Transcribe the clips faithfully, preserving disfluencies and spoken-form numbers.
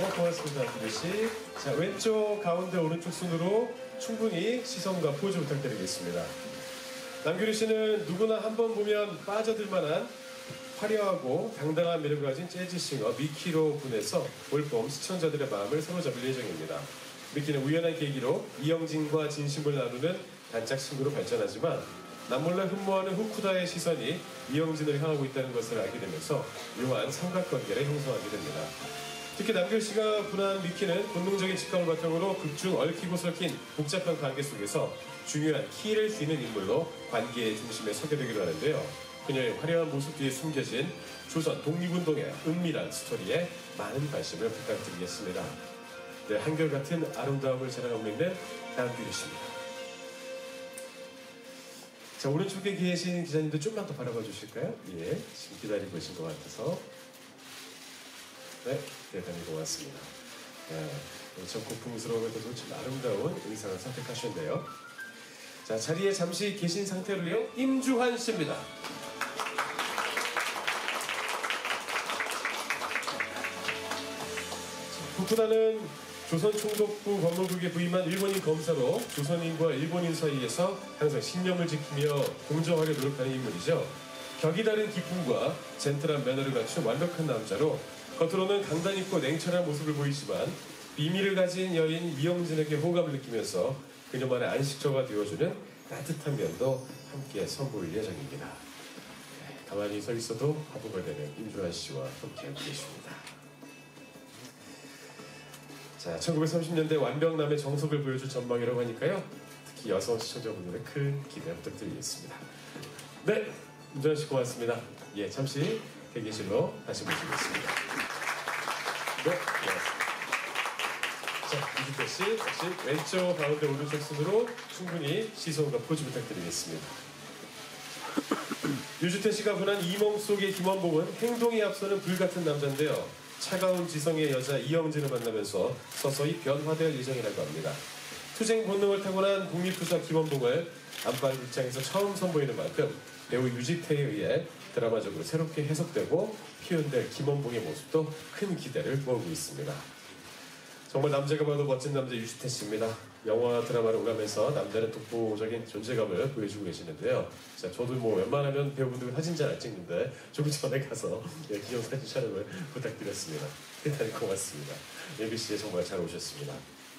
고맙습니다, 남규리씨. 자, 왼쪽, 가운데, 오른쪽 순으로 충분히 시선과 포즈 부탁드리겠습니다. 남규리씨는 누구나 한 번 보면 빠져들만한 화려하고 당당한 매력을 가진 재즈싱어 미키로 분해서 올봄 시청자들의 마음을 사로잡을 예정입니다. 미키는 우연한 계기로 이영진과 진심을 나누는 단짝 친구로 발전하지만 남몰래 흠모하는 후쿠다의 시선이 이영진을 향하고 있다는 것을 알게 되면서 묘한 삼각관계를 형성하게 됩니다. 특히 남규리씨가 분한 미키는 본능적인 직감을 바탕으로 극중 얽히고 설킨 복잡한 관계 속에서 중요한 키를 쥐는 인물로 관계의 중심에 서게 되기로 하는데요. 그녀의 화려한 모습 뒤에 숨겨진 조선 독립운동의 은밀한 스토리에 많은 관심을 부탁드리겠습니다. 네, 한결같은 아름다움을 자랑하고 있는 남규리씨입니다. 자, 오른쪽에 계신 기자님도 좀만 더 바라봐 주실까요? 예, 지금 기다리고 계신 것 같아서. 네, 대단히 고맙습니다. 네, 저 고풍스러우면서도 참 아름다운 의상을 선택하셨네요. 자, 자리에 잠시 계신 상태로요. 임주환 씨입니다. 후쿠다는 조선 총독부 법무국에 부임한 일본인 검사로 조선인과 일본인 사이에서 항상 신념을 지키며 공정하게 노력하는 인물이죠. 격이 다른 기품과 젠틀한 매너를 갖춘 완벽한 남자로 겉으로는 강단 있고 냉철한 모습을 보이지만 비밀을 가진 여인 이영진에게 호감을 느끼면서 그녀만의 안식처가 되어주는 따뜻한 면도 함께 선보일 예정입니다. 네, 가만히 서 있어도 화보가 되는 임주환 씨와 함께하고 계십니다. 자, 천구백삼십 년대 완벽남의 정석을 보여줄 전망이라고 하니까요. 특히 여성 시청자분들의 큰 기대 부탁드리겠습니다. 네, 임주환 씨 고맙습니다. 예, 잠시 대기실로 다시 모시겠습니다. 네, 고맙습니다. 자, 이주태 씨, 다시 왼쪽, 가운데, 오른쪽 순으로 충분히 시선과 포즈 부탁드리겠습니다. 유주태 씨가 분한 이몽 속의 김원봉은 행동에 앞서는 불같은 남자인데요. 차가운 지성의 여자 이영진을 만나면서 서서히 변화될 예정이라고 합니다. 투쟁 본능을 타고난 독립투사 김원봉을 안방 극장에서 처음 선보이는 만큼 배우 유지태에 의해 드라마적으로 새롭게 해석되고 표현될 김원봉의 모습도 큰 기대를 모으고 있습니다. 정말 남자가 봐도 멋진 남자 유지태 씨입니다. 영화 드라마를 오가면서 남다른 독보적인 존재감을 보여주고 계시는데요. 자, 저도 뭐 웬만하면 배우분들 사진 잘 안 찍는데 조금 전에 가서 예, 기념사진 촬영을 부탁드렸습니다. 대단히 고맙습니다. 엠비씨에 정말 잘 오셨습니다.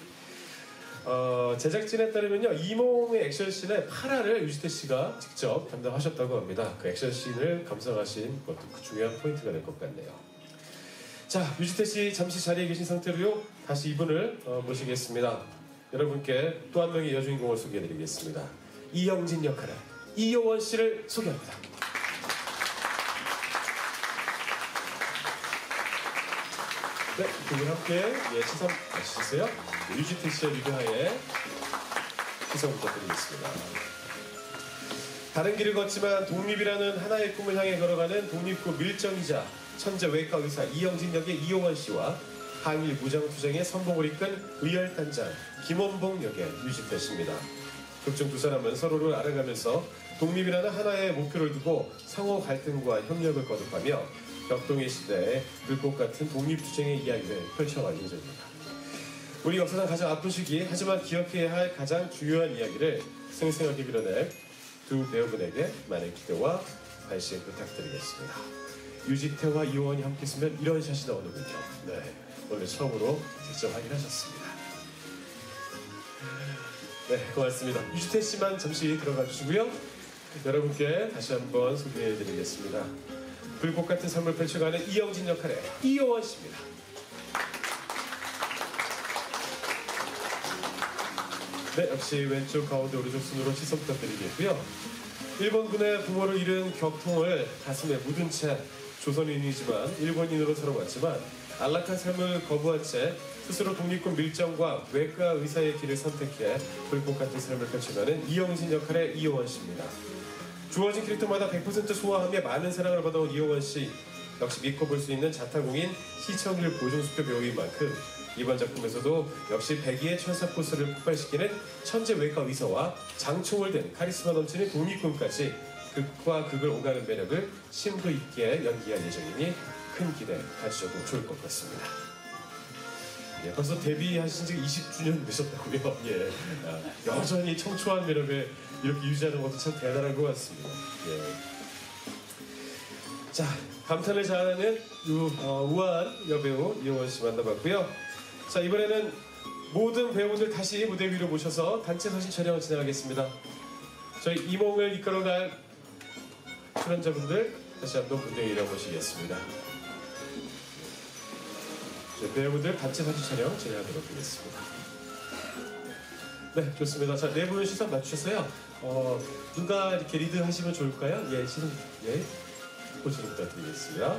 어, 제작진에 따르면요, 이몽의 액션씬의 팔화를 유지태 씨가 직접 담당하셨다고 합니다. 그 액션씬을 감상하신 것도 그 중요한 포인트가 될 것 같네요. 자, 유지태 씨 잠시 자리에 계신 상태로요. 다시 이분을 어, 모시겠습니다. 여러분께 또 한 명의 여주인공을 소개해드리겠습니다. 이영진 역할의 이효원 씨를 소개합니다. 네, 두 분 함께 예, 시선 마치셨어요? 유지태 씨의 리드하에 시선 부탁드리겠습니다. 다른 길을 걷지만 독립이라는 하나의 꿈을 향해 걸어가는 독립구 밀정이자 천재 외과 의사 이영진 역의 이효원 씨와 항일 무장투쟁의 선봉을 이끈 의열단장 김원봉 역의 유지태 씨입니다. 극중 두 사람은 서로를 알아가면서 독립이라는 하나의 목표를 두고 상호 갈등과 협력을 거듭하며 격동의 시대에 불꽃 같은 독립투쟁의 이야기를 펼쳐갈 예정입니다. 우리 역사상 가장 아픈 시기, 하지만 기억해야 할 가장 중요한 이야기를 생생하게 그려낼 두 배우분에게 많은 기대와 관심 부탁드리겠습니다. 유지태와 이효원이 함께 있으면 이런 샷이 나오는군요. 네, 오늘 처음으로 직접 확인하셨습니다. 네, 고맙습니다. 유지태 씨만 잠시 들어가 주시고요. 여러분께 다시 한번 소개해드리겠습니다. 불꽃 같은 삶을 펼쳐가는 이영진 역할의 이효원 씨입니다. 네, 역시 왼쪽, 가운데, 오른쪽 순으로 시선 부탁드리겠고요. 일본군의 부모를 잃은 격통을 가슴에 묻은 채 조선인이지만 일본인으로 살아왔지만 안락한 삶을 거부한 채 스스로 독립군 밀정과 외과 의사의 길을 선택해 불꽃 같은 삶을 펼쳐가는 이영진 역할의 이효원 씨입니다. 주어진 캐릭터마다 백 퍼센트 소화하며 많은 사랑을 받아온 이효원 씨, 역시 믿고 볼 수 있는 자타공인 시청률 보증수표 배우인 만큼 이번 작품에서도 역시 백이의 천사 포스를 폭발시키는 천재 외과 의사와 장총을 든 카리스마 넘치는 독립군까지 극과 극을 오가는 매력을 심도 있게 연기할 예정이니 큰 기대 가지셔도 좋을 것 같습니다. 예, 벌써 데뷔하신 지 이십 주년 되셨다고요. 예. 아, 여전히 청초한 매력을 이렇게 유지하는 것도 참 대단한 것 같습니다. 예. 자, 감탄을 잘하는 유, 어, 우아한 여배우 이용원 씨 만나봤고요. 자, 이번에는 모든 배우분들 다시 무대 위로 모셔서 단체 사진 촬영을 진행하겠습니다. 저희 이몽을 이끌어갈 출연자분들 다시 한번 무대 위로 모시겠습니다. 저희 배우분들 단체 사진 촬영 진행하도록 하겠습니다. 네, 좋습니다. 자, 네 분 시선 맞추셨어요. 어, 누가 이렇게 리드 하시면 좋을까요? 예, 시선, 예, 호칭 부탁드리겠습니다.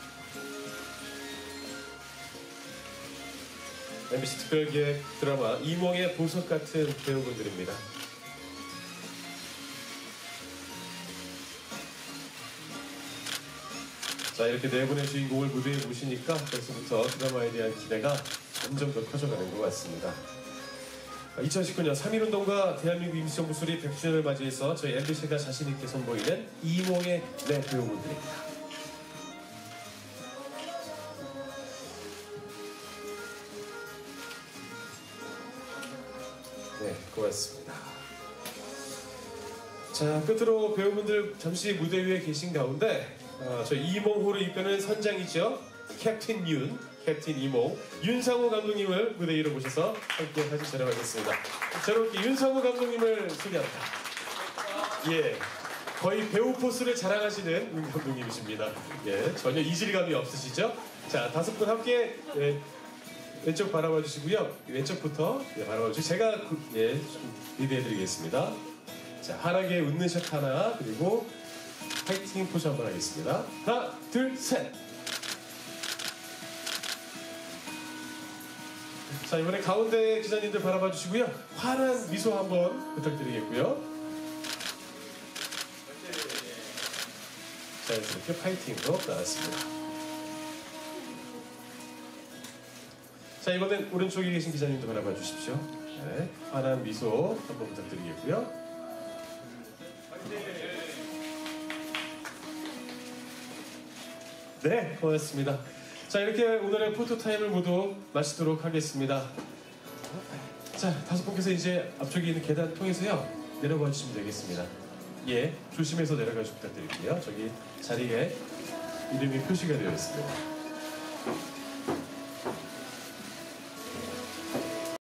엠비씨 특별기획 드라마 이몽의 보석 같은 배우분들입니다. 자, 이렇게 네 분의 주인공을 무대에 모시니까 벌써부터 드라마에 대한 기대가 점점 더 커져가는 것 같습니다. 이천십구 년 삼 일 운동과 대한민국 임시정부 수립 백 주년을 맞이해서 저희 엠비씨가 자신있게 선보이는 이몽의 네 배우분들입니다. 네, 고맙습니다. 자, 끝으로 배우분들 잠시 무대 위에 계신 가운데 어, 저희 이몽호를 이끄는 선장이죠. 캡틴 윤, 캡틴 이몽, 윤상호 감독님을 무대 위로 모셔서 함께 사진 촬영하겠습니다. 저렇게 윤상호 감독님을 소개합니다. 예, 거의 배우 포스를 자랑하시는 윤 감독님이십니다. 예, 전혀 이질감이 없으시죠? 자, 다섯 분 함께 예, 왼쪽 바라봐 주시고요. 왼쪽부터 예, 바라봐 주시고 제가 예, 리드해드리겠습니다. 자, 환하게 웃는 샷 하나, 그리고 파이팅 포즈 한번 하겠습니다. 하나, 둘, 셋. 자, 이번에 가운데 기자님들 바라봐 주시고요. 환한 미소 한번 부탁드리겠고요. 자, 이렇게 파이팅으로 나왔습니다. 자, 이번엔 오른쪽에 계신 기자님도 바라봐 주십시오. 네, 환한 미소 한번 부탁드리겠고요. 네, 고맙습니다. 자, 이렇게 오늘의 포토타임을 모두 마치도록 하겠습니다. 자, 다섯 분께서 이제 앞쪽에 있는 계단 통해서요 내려가 주시면 되겠습니다. 예, 조심해서 내려가 주시면 부탁드릴게요. 저기 자리에 이름이 표시가 되어 있습니다.